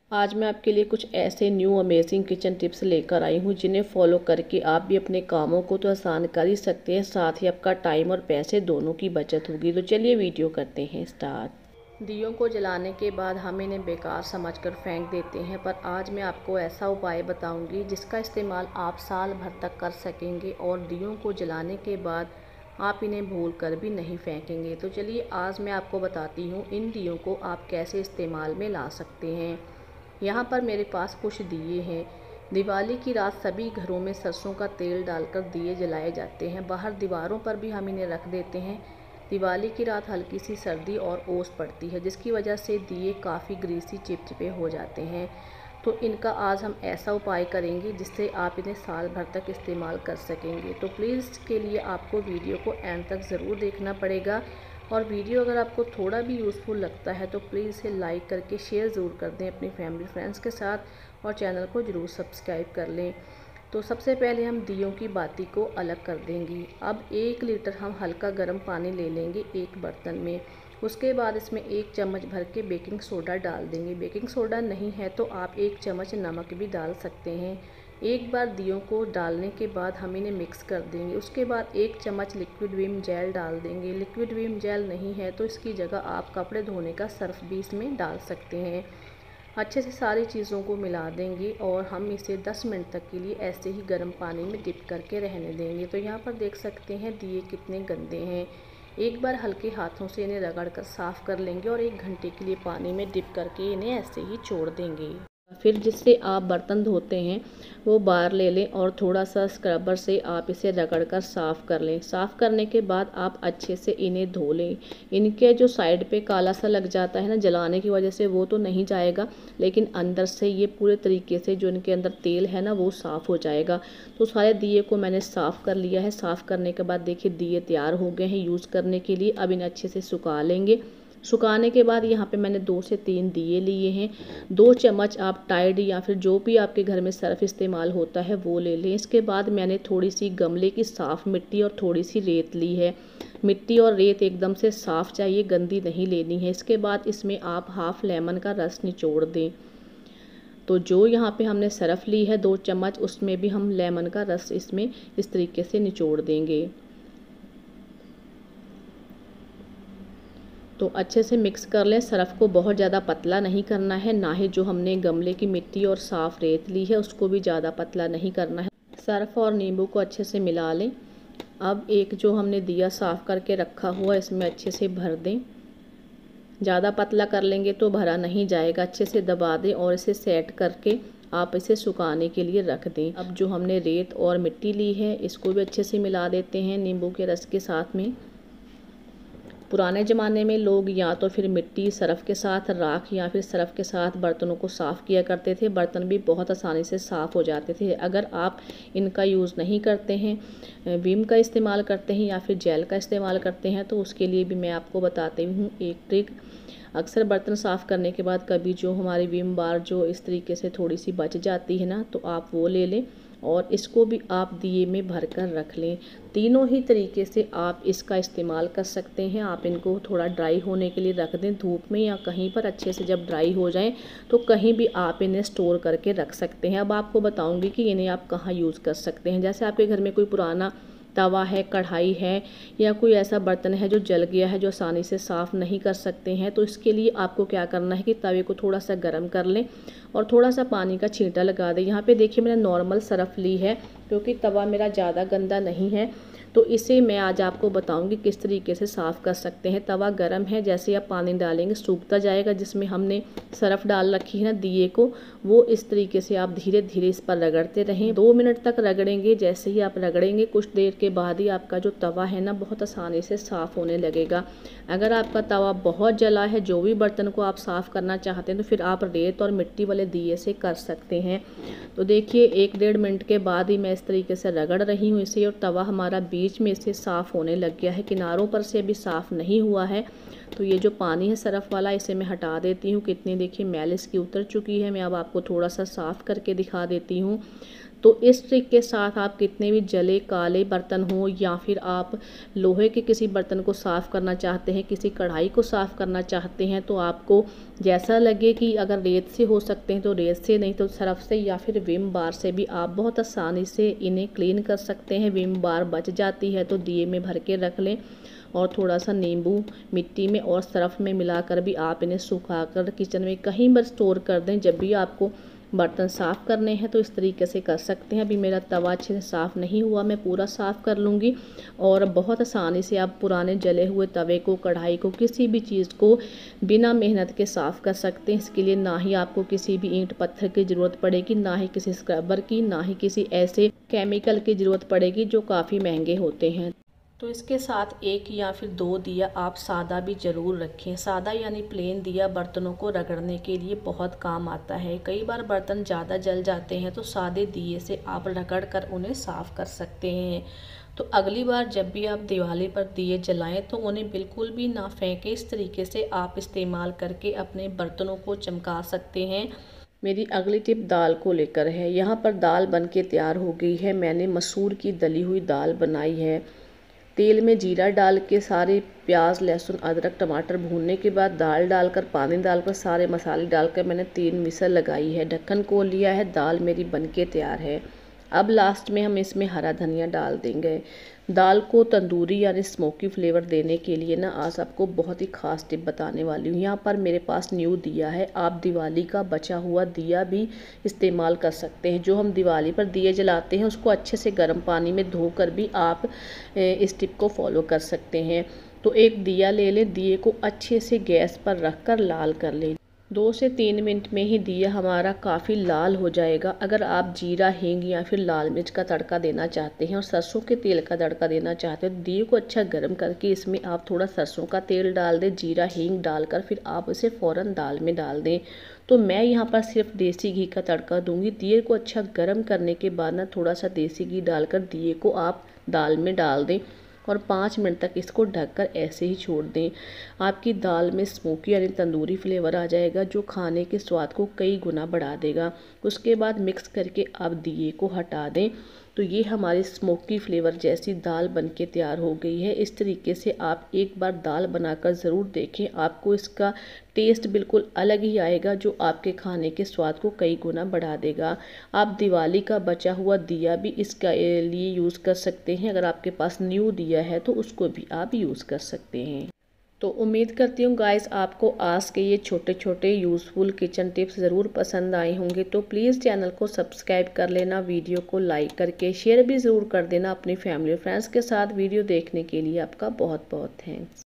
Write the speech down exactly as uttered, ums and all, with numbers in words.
आज मैं आपके लिए कुछ ऐसे न्यू अमेजिंग किचन टिप्स लेकर आई हूँ जिन्हें फॉलो करके आप भी अपने कामों को तो आसान कर ही सकते हैं, साथ ही आपका टाइम और पैसे दोनों की बचत होगी। तो चलिए वीडियो करते हैं स्टार्ट। दियों को जलाने के बाद हम इन्हें बेकार समझकर फेंक देते हैं, पर आज मैं आपको ऐसा उपाय बताऊंगी जिसका इस्तेमाल आप साल भर तक कर सकेंगे और दियों को जलाने के बाद आप इन्हें भूल कर भी नहीं फेंकेंगे। तो चलिए आज मैं आपको बताती हूँ इन दियों को आप कैसे इस्तेमाल में ला सकते हैं। यहाँ पर मेरे पास कुछ दिए हैं। दिवाली की रात सभी घरों में सरसों का तेल डालकर दिए जलाए जाते हैं। बाहर दीवारों पर भी हम इन्हें रख देते हैं। दिवाली की रात हल्की सी सर्दी और ओस पड़ती है, जिसकी वजह से दिए काफ़ी ग्रीसी चिपचिपे हो जाते हैं। तो इनका आज हम ऐसा उपाय करेंगे जिससे आप इन्हें साल भर तक इस्तेमाल कर सकेंगे। तो प्लीज़ इसके लिए आपको वीडियो को एंड तक ज़रूर देखना पड़ेगा, और वीडियो अगर आपको थोड़ा भी यूज़फुल लगता है तो प्लीज़ इसे लाइक करके शेयर ज़रूर कर दें अपनी फैमिली फ्रेंड्स के साथ, और चैनल को ज़रूर सब्सक्राइब कर लें। तो सबसे पहले हम दियों की बाती को अलग कर देंगे। अब एक लीटर हम हल्का गर्म पानी ले लेंगे एक बर्तन में। उसके बाद इसमें एक चम्मच भर के बेकिंग सोडा डाल देंगे। बेकिंग सोडा नहीं है तो आप एक चम्मच नमक भी डाल सकते हैं। एक बार दियों को डालने के बाद हम इन्हें मिक्स कर देंगे। उसके बाद एक चम्मच लिक्विड विम जेल डाल देंगे। लिक्विड विम जेल नहीं है तो इसकी जगह आप कपड़े धोने का सर्फ भी इसमें डाल सकते हैं। अच्छे से सारी चीज़ों को मिला देंगे और हम इसे दस मिनट तक के लिए ऐसे ही गर्म पानी में डिप करके रहने देंगे। तो यहाँ पर देख सकते हैं दिए कितने गंदे हैं। एक बार हल्के हाथों से इन्हें रगड़ कर साफ़ कर लेंगे और एक घंटे के लिए पानी में डिप करके इन्हें ऐसे ही छोड़ देंगे। फिर जिससे आप बर्तन धोते हैं वो बार ले लें और थोड़ा सा स्क्रबर से आप इसे रगड़ कर साफ़ कर लें। साफ़ करने के बाद आप अच्छे से इन्हें धो लें। इनके जो साइड पे काला सा लग जाता है ना जलाने की वजह से, वो तो नहीं जाएगा, लेकिन अंदर से ये पूरे तरीके से जो इनके अंदर तेल है ना वो साफ़ हो जाएगा। तो सारे दिए को मैंने साफ़ कर लिया है। साफ़ करने के बाद देखिए दिए तैयार हो गए हैं यूज़ करने के लिए। अब इन्हें अच्छे से सुखा लेंगे। सुखाने के बाद यहाँ पे मैंने दो से तीन दिए लिए हैं। दो चम्मच आप टाइड या फिर जो भी आपके घर में सर्फ इस्तेमाल होता है वो ले लें। इसके बाद मैंने थोड़ी सी गमले की साफ़ मिट्टी और थोड़ी सी रेत ली है। मिट्टी और रेत एकदम से साफ़ चाहिए, गंदी नहीं लेनी है। इसके बाद इसमें आप हाफ़ लेमन का रस निचोड़ दें। तो जो यहाँ पे हमने सर्फ ली है दो चम्मच, उसमें भी हम लेमन का रस इसमें इस तरीके से निचोड़ देंगे। तो अच्छे से मिक्स कर लें। सर्फ को बहुत ज़्यादा पतला नहीं करना है, ना ही जो हमने गमले की मिट्टी और साफ़ रेत ली है उसको भी ज़्यादा पतला नहीं करना है। सर्फ और नींबू को अच्छे से मिला लें। अब एक जो हमने दिया साफ़ करके रखा हुआ इसमें अच्छे से भर दें। ज़्यादा पतला कर लेंगे तो भरा नहीं जाएगा। अच्छे से दबा दें और इसे सेट करके आप इसे सुखाने के लिए रख दें। अब जो हमने रेत और मिट्टी ली है इसको भी अच्छे से मिला देते हैं नींबू के रस के साथ में। पुराने ज़माने में लोग या तो फिर मिट्टी सर्फ के साथ, राख या फिर सर्फ के साथ बर्तनों को साफ़ किया करते थे। बर्तन भी बहुत आसानी से साफ़ हो जाते थे। अगर आप इनका यूज़ नहीं करते हैं, विम का इस्तेमाल करते हैं या फिर जेल का इस्तेमाल करते हैं, तो उसके लिए भी मैं आपको बताती हूँ एक ट्रिक। अक्सर बर्तन साफ़ करने के बाद कभी जो हमारी विम बार जो इस तरीके से थोड़ी सी बच जाती है ना, तो आप वो ले लें और इसको भी आप दिए में भर कर रख लें। तीनों ही तरीके से आप इसका इस्तेमाल कर सकते हैं। आप इनको थोड़ा ड्राई होने के लिए रख दें धूप में या कहीं पर। अच्छे से जब ड्राई हो जाएं तो कहीं भी आप इन्हें स्टोर करके रख सकते हैं। अब आपको बताऊंगी कि इन्हें आप कहाँ यूज़ कर सकते हैं। जैसे आपके घर में कोई पुराना तवा है, कढ़ाई है या कोई ऐसा बर्तन है जो जल गया है, जो आसानी से साफ़ नहीं कर सकते हैं, तो इसके लिए आपको क्या करना है कि तवे को थोड़ा सा गर्म कर लें और थोड़ा सा पानी का छींटा लगा दें। यहाँ पे देखिए मैंने नॉर्मल सरफ ली है क्योंकि तवा मेरा ज़्यादा गंदा नहीं है। तो इसे मैं आज आपको बताऊंगी किस तरीके से साफ़ कर सकते हैं। तवा गर्म है, जैसे आप पानी डालेंगे सूखता जाएगा। जिसमें हमने सरफ डाल रखी है ना दिए को, वो इस तरीके से आप धीरे धीरे इस पर रगड़ते रहें। दो मिनट तक रगड़ेंगे। जैसे ही आप रगड़ेंगे कुछ देर के बाद ही आपका जो तवा है ना बहुत आसानी से साफ़ होने लगेगा। अगर आपका तवा बहुत जला है, जो भी बर्तन को आप साफ़ करना चाहते हैं, तो फिर आप रेत और मिट्टी वाले दिए से कर सकते हैं। तो देखिए एक डेढ़ मिनट के बाद ही मैं इस तरीके से रगड़ रही हूँ इसे, और तवा हमारा बीच में से साफ़ होने लग गया है। किनारों पर से भी साफ़ नहीं हुआ है। तो ये जो पानी है सरफ वाला इसे मैं हटा देती हूँ। कितनी देखिए मैल इसकी उतर चुकी है। मैं अब आपको थोड़ा सा साफ़ करके दिखा देती हूँ। तो इस ट्रिक के साथ आप कितने भी जले काले बर्तन हो या फिर आप लोहे के किसी बर्तन को साफ़ करना चाहते हैं, किसी कढ़ाई को साफ़ करना चाहते हैं, तो आपको जैसा लगे कि अगर रेत से हो सकते हैं तो रेत से, नहीं तो सर्फ से या फिर विम बार से भी आप बहुत आसानी से इन्हें क्लीन कर सकते हैं। विम बार बच जाती है तो दिए में भर के रख लें और थोड़ा सा नींबू मिट्टी में और सर्फ में मिलाकर भी आप इन्हें सुखाकर किचन में कहीं पर स्टोर कर दें। जब भी आपको बर्तन साफ़ करने हैं तो इस तरीके से कर सकते हैं। अभी मेरा तवा अच्छे से साफ़ नहीं हुआ, मैं पूरा साफ़ कर लूँगी। और बहुत आसानी से आप पुराने जले हुए तवे को, कढ़ाई को, किसी भी चीज़ को बिना मेहनत के साफ़ कर सकते हैं। इसके लिए ना ही आपको किसी भी ईंट पत्थर की ज़रूरत पड़ेगी, ना ही किसी स्क्रबर की, ना ही किसी ऐसे केमिकल की ज़रूरत पड़ेगी जो काफ़ी महंगे होते हैं। तो इसके साथ एक या फिर दो दिया आप सादा भी ज़रूर रखें। सादा यानी प्लेन दिया बर्तनों को रगड़ने के लिए बहुत काम आता है। कई बार बर्तन ज़्यादा जल जाते हैं तो सादे दिए से आप रगड़ कर उन्हें साफ़ कर सकते हैं। तो अगली बार जब भी आप दिवाली पर दिए जलाएं तो उन्हें बिल्कुल भी ना फेंकें। इस तरीके से आप इस्तेमाल करके अपने बर्तनों को चमका सकते हैं। मेरी अगली टिप दाल को लेकर है। यहाँ पर दाल बन के तैयार हो गई है। मैंने मसूर की दली हुई दाल बनाई है। तेल में जीरा डाल के सारे प्याज, लहसुन, अदरक, टमाटर भूनने के बाद दाल डालकर, पानी डालकर, सारे मसाले डालकर मैंने तीन विसल लगाई है। ढक्कन खोल लिया है। दाल मेरी बनके तैयार है। अब लास्ट में हम इसमें हरा धनिया डाल देंगे। दाल को तंदूरी यानी स्मोकी फ्लेवर देने के लिए ना आज आपको बहुत ही खास टिप बताने वाली हूँ। यहाँ पर मेरे पास न्यू दिया है। आप दिवाली का बचा हुआ दिया भी इस्तेमाल कर सकते हैं। जो हम दिवाली पर दिए जलाते हैं उसको अच्छे से गर्म पानी में धोकर भी आप इस टिप को फॉलो कर सकते हैं। तो एक दिया ले लें, दिए को अच्छे से गैस पर रख कर लाल कर लें। दो से तीन मिनट में ही दिया हमारा काफ़ी लाल हो जाएगा। अगर आप जीरा, हींग या फिर लाल मिर्च का तड़का देना चाहते हैं और सरसों के तेल का तड़का देना चाहते हैं तो दिए को अच्छा गर्म करके इसमें आप थोड़ा सरसों का तेल डाल दें, जीरा, हींग डालकर फिर आप उसे फ़ौरन दाल में डाल दें। तो मैं यहाँ पर सिर्फ देसी घी का तड़का दूंगी। दिए को अच्छा गर्म करने के बाद ना थोड़ा सा देसी घी डालकर दिए को आप दाल में डाल दें और पाँच मिनट तक इसको ढककर ऐसे ही छोड़ दें। आपकी दाल में स्मोकी यानी तंदूरी फ्लेवर आ जाएगा जो खाने के स्वाद को कई गुना बढ़ा देगा। उसके बाद मिक्स करके आप दिए को हटा दें। तो ये हमारी स्मोकी फ्लेवर जैसी दाल बनके तैयार हो गई है। इस तरीके से आप एक बार दाल बनाकर ज़रूर देखें। आपको इसका टेस्ट बिल्कुल अलग ही आएगा जो आपके खाने के स्वाद को कई गुना बढ़ा देगा। आप दिवाली का बचा हुआ दिया भी इसका लिए यूज़ कर सकते हैं। अगर आपके पास न्यू दिया है तो उसको भी आप यूज़ कर सकते हैं। तो उम्मीद करती हूँ गाइस आपको आज के ये छोटे छोटे यूज़फुल किचन टिप्स ज़रूर पसंद आए होंगे। तो प्लीज़ चैनल को सब्सक्राइब कर लेना, वीडियो को लाइक करके शेयर भी ज़रूर कर देना अपनी फैमिली और फ्रेंड्स के साथ। वीडियो देखने के लिए आपका बहुत बहुत थैंक्स।